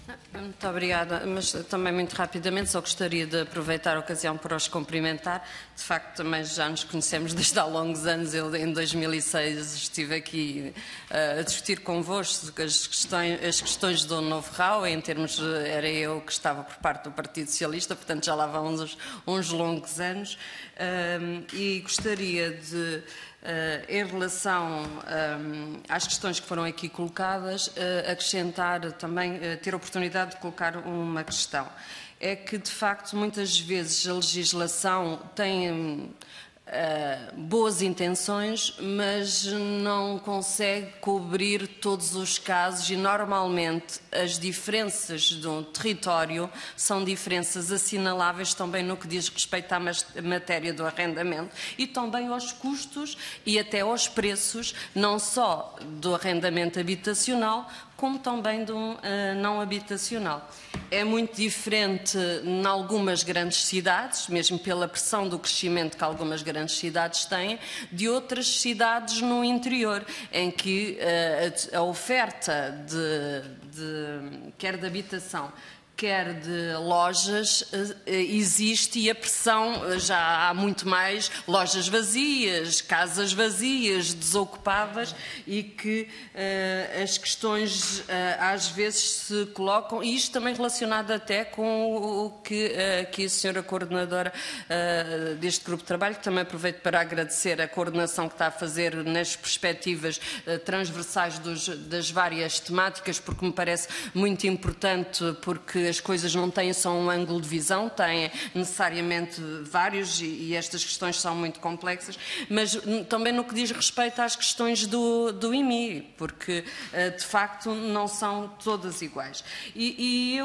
Muito obrigada, mas também muito rapidamente só gostaria de aproveitar a ocasião para os cumprimentar. De facto, também já nos conhecemos desde há longos anos. Eu, em 2006, estive aqui a discutir convosco as questões do Novo RAU, em termos era eu que estava por parte do Partido Socialista, portanto já lá vão uns longos anos. E gostaria de, em relação às questões que foram aqui colocadas, acrescentar também, ter a oportunidade de colocar uma questão. É que, de facto, muitas vezes a legislação tem boas intenções, mas não consegue cobrir todos os casos e, normalmente, as diferenças do território são diferenças assinaláveis também no que diz respeito à matéria do arrendamento e também aos custos e até aos preços, não só do arrendamento habitacional, como também do não habitacional. É muito diferente em algumas grandes cidades, mesmo pela pressão do crescimento que algumas grandes cidades têm, de outras cidades no interior, em que a oferta quer de habitação, quer de lojas, existe e a pressão já há muito mais lojas vazias, casas vazias, desocupadas e que as questões às vezes se colocam, e isto também relacionado até com o que aqui a senhora coordenadora deste grupo de trabalho, que também aproveito para agradecer a coordenação que está a fazer nas perspectivas transversais das várias temáticas, porque me parece muito importante, porque as coisas não têm só um ângulo de visão, têm necessariamente vários e estas questões são muito complexas, mas também no que diz respeito às questões do IMI, porque de facto não são todas iguais. E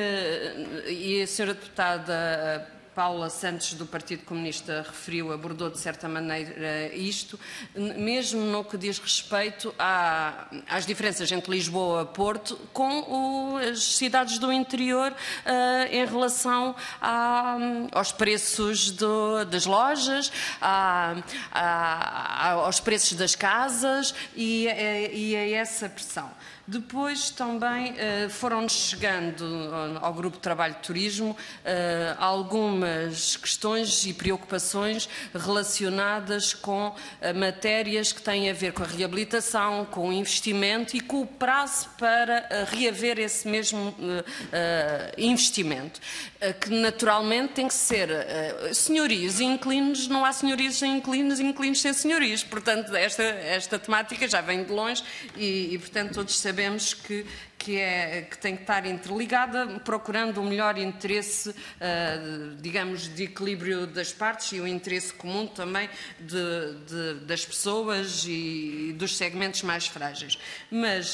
a senhora deputada Paula Santos, do Partido Comunista, abordou de certa maneira isto, mesmo no que diz respeito às diferenças entre Lisboa e Porto com as cidades do interior em relação aos preços das lojas, aos preços das casas e a essa pressão. Depois também foram-nos chegando ao Grupo de Trabalho de Turismo algumas questões e preocupações relacionadas com matérias que têm a ver com a reabilitação, com o investimento e com o prazo para reaver esse mesmo investimento, que naturalmente tem que ser senhorios e inquilinos, não há senhorios sem inquilinos e inquilinos sem senhorios, portanto esta temática já vem de longe e portanto todos sabemos que tem que estar interligada, procurando o melhor interesse, digamos, de equilíbrio das partes e o interesse comum também das pessoas e dos segmentos mais frágeis. Mas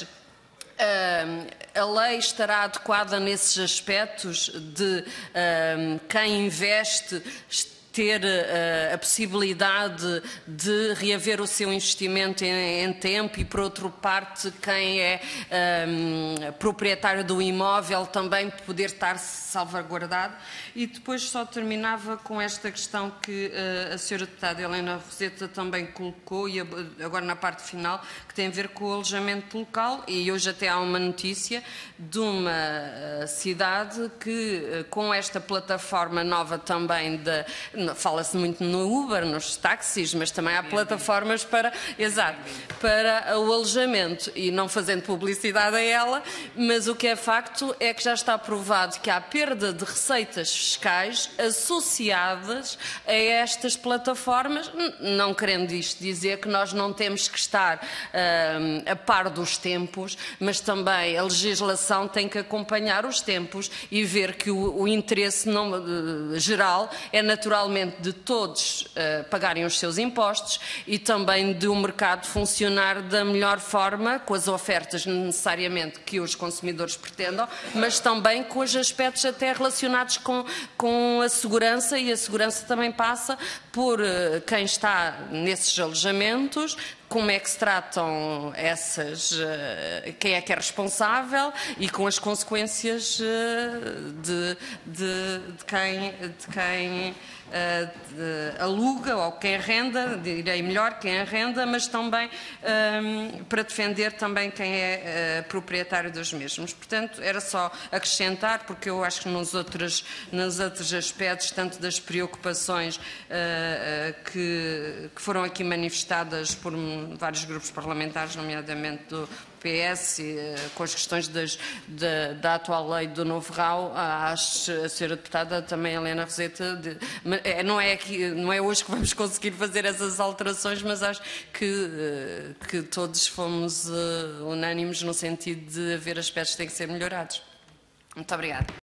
a lei estará adequada nesses aspectos de quem investe ter a possibilidade de reaver o seu investimento em tempo e, por outra parte, quem é proprietário do imóvel também poder estar salvaguardado. E depois só terminava com esta questão que a senhora deputada Helena Roseta também colocou, e agora na parte final, que tem a ver com o alojamento local, e hoje até há uma notícia de uma cidade que, com esta plataforma nova também fala-se muito no Uber, nos táxis, mas também há plataformas para o alojamento, e não fazendo publicidade a ela, mas o que é facto é que já está provado que há perda de receitas fiscais associadas a estas plataformas, não querendo isto dizer que nós não temos que estar a par dos tempos, mas também a legislação tem que acompanhar os tempos e ver que o interesse geral é naturalmente de todos pagarem os seus impostos e também de o mercado funcionar da melhor forma, com as ofertas necessariamente que os consumidores pretendam, mas também com os aspectos até relacionados com a segurança, e a segurança também passa por quem está nesses alojamentos como é que se tratam quem é que é responsável e com as consequências de quem aluga ou quem arrenda, direi melhor quem arrenda, mas também para defender também quem é proprietário dos mesmos. Portanto, era só acrescentar, porque eu acho que nos outros aspectos, tanto das preocupações que foram aqui manifestadas por vários grupos parlamentares, nomeadamente do PS, com as questões da atual lei do novo RAU, a senhora deputada também Helena Roseta, não é hoje que vamos conseguir fazer essas alterações, mas acho que todos fomos unânimes no sentido de haver aspectos que têm que ser melhorados. Muito obrigada.